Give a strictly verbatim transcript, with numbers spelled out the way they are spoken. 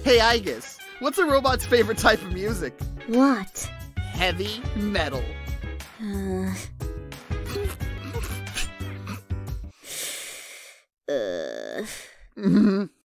Hey, Aigis, what's a robot's favorite type of music? What? Heavy metal. Uh... uh... Mm-hmm.